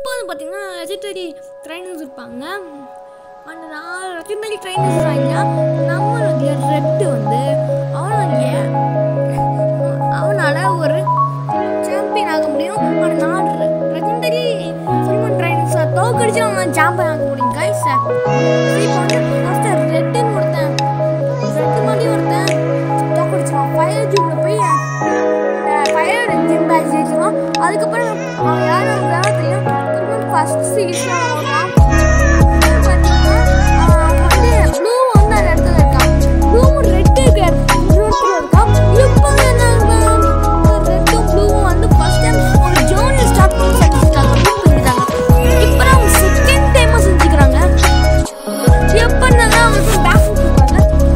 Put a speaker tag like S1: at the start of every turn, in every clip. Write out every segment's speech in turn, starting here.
S1: இப்போ வந்து பார்த்தீங்கன்னா லெஜெண்டரி ட்ரைனர்ஸ் இருப்பாங்க. அந்த 4 லெஜெண்டரி ட்ரைனர்ஸ் இருக்காங்க. நம்மளுடைய ரெட்டு வந்து அவனால் ஒரு சாம்பியன் ஆக முடியும். ஆனால் 4 லெஜெண்டரி சில்வன் ட்ரைனர்ஸை தோக்கடிச்சு அவனால் சாம்பியன் ஆக முடியும் கைஸ். இப்போ வந்து ஃபஸ்ட்டு ரெட்டுன்னு ரெட்டு மாதிரி ஒருத்தன் தோக்கடிச்சிருவான். ஃபயர் ஜிம்மில் போய் ஃபயர் ஜிம் பேட்ச் ஜெயிச்சிருவான். அதுக்கப்புறம் அவன் யாரும் அவங்களால தெரியும். ஃபஸ்ட் சீசன் ப்ளூ வந்து அந்த இடத்துல இருக்கான். ப்ளூ ரெட்டு இருக்கான். இப்போ ரெட்டும் ப்ளூவும் வந்து ஃபர்ஸ்ட் டைம் ஒரு ஜேர்னி ஸ்டார்ட் பண்ணி செஞ்சுட்டாங்க. இப்போ அவங்க செகண்ட் டைமாக செஞ்சுக்கிறாங்க. எப்போ இருந்தாலும் அவங்களுக்கு பேக் கொடுப்பாங்க.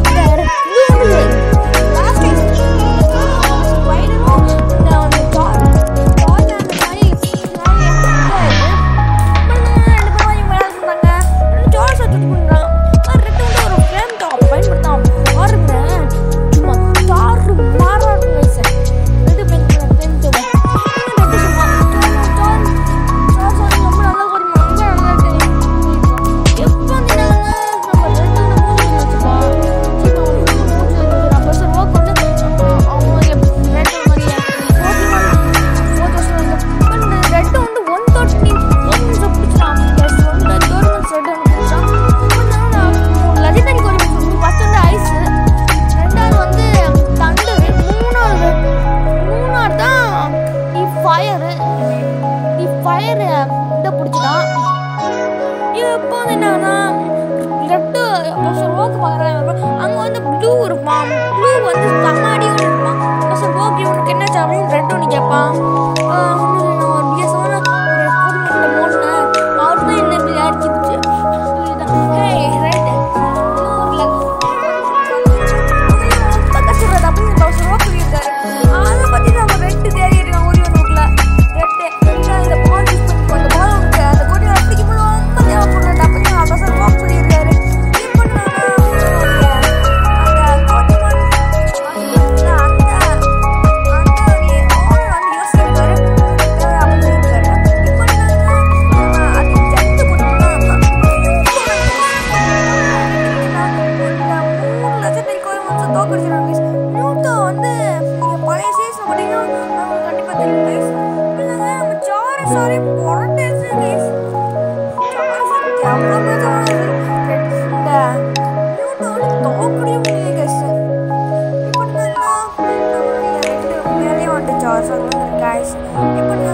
S1: அங்க வந்து ப்ளூ இருப்பான். ப்ளூ வந்து கம்மாடி இருப்பான். ஓகே உனக்கு என்ன சாப்பிடும் ரெட் ஒன்று கேட்பான். ஒரு பிஎஸ்மான ஒரு குடும்பத்தில் மோட்டினேன். அவர் தான் என்ன இப்படி அடிச்சிருச்சு. ரொம்ப கஷ்டப்படுறது அப்படின்னு சொல்லியிருக்காரு. அதை பற்றி நம்ம ரெட்டு தேடி இருக்கான். ஒரு நோக்கில் ரெட்டு இந்த பால் யூஸ் பண்ணிக்கோ. அந்த பால் உனக்கு அந்த கோட்டை பிடிக்கும் ரொம்ப தேவைப்படுறது அப்படின்னு அவசரம் வாக்கு சொல்லியிருக்காரு. guys.